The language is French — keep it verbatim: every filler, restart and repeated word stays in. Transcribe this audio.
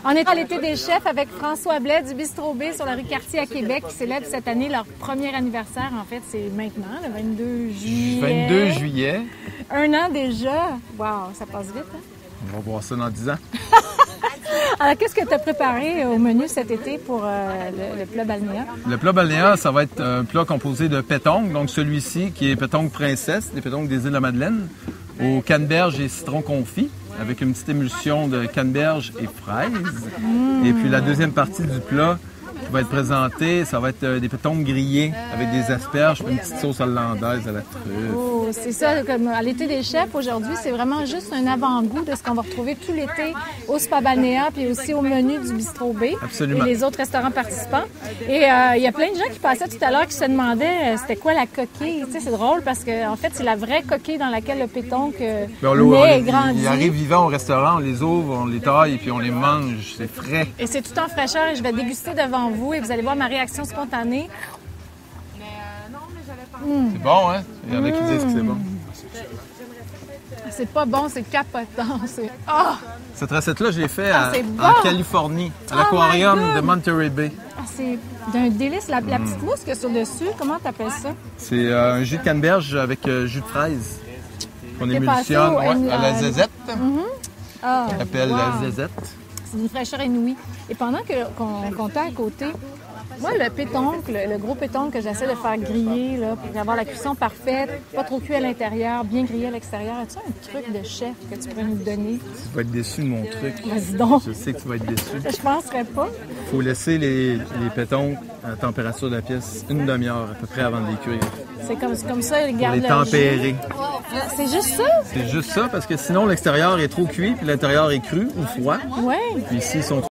On est à l'été des chefs avec François Blais du Bistrot B sur la rue Cartier à Québec qui célèbre cette année leur premier anniversaire. En fait, c'est maintenant, le vingt-deux juillet. vingt-deux juillet. Un an déjà. Wow, ça passe vite, hein? On va voir ça dans dix ans. Alors, qu'est-ce que tu as préparé au menu cet été pour euh, le, le plat balnéa? Le plat balnéa, ça va être un plat composé de pétanque. Donc celui-ci qui est pétanque princesse, des pétanques des îles de la Madeleine, au canneberge et citron confit, avec une petite émulsion de canneberge et fraises. Mmh. Et puis la deuxième partie du plat qui va être présentée, ça va être des pétanques grillées avec des asperges et une petite sauce hollandaise à la truffe. Oh, c'est ça, comme à l'été des chefs, aujourd'hui, c'est vraiment juste un avant-goût de ce qu'on va retrouver tout l'été au Spa Balnéa puis aussi au menu du Bistrot B. Absolument. Et les autres restaurants participants. Et euh, il y a plein de gens qui passaient tout à l'heure qui se demandaient euh, c'était quoi la coquille. Tu sais, c'est drôle parce que en fait, c'est la vraie coquille dans laquelle le pétonque euh, naît et grandit. Ils arrivent vivants au restaurant, on les ouvre, on les taille puis on les mange. C'est frais. Et c'est tout en fraîcheur et je vais déguster devant vous et vous allez voir ma réaction spontanée. Mmh. C'est bon, hein? Il y en a qui disent que c'est bon. C'est pas bon, c'est capotant. C'est... Oh! Cette recette-là, je l'ai faite ah, bon. en Californie, à l'aquarium oh de Monterey Bay. Ah, c'est d'un délice. La, la petite mousse qu'il y a sur dessus, comment tu appelles ça? C'est euh, un jus de canneberge avec euh, jus de fraise qu'on émulsionne ouais, à la zézette. Mm-hmm. oh, On appelle wow. la zézette. C'est d'une fraîcheur inouïe. Et pendant que, qu'on, qu'on t'a à côté, moi, le pétoncle, le, le gros pétoncle que j'essaie de faire griller là, pour avoir la cuisson parfaite, pas trop cuit à l'intérieur, bien grillé à l'extérieur, as-tu un truc de chef que tu pourrais nous donner? Tu vas être déçu de mon truc. Vas-y donc. Je sais que tu vas être déçu. Je penserais pas. Il faut laisser les, les pétoncles à la température de la pièce une demi-heure à peu près avant de les cuire. C'est comme, c'est comme ça, ils gardent pour les tempérer. C'est juste ça? C'est juste ça, parce que sinon l'extérieur est trop cuit, puis l'intérieur est cru ou froid. Ouais. Puis ici, ils sont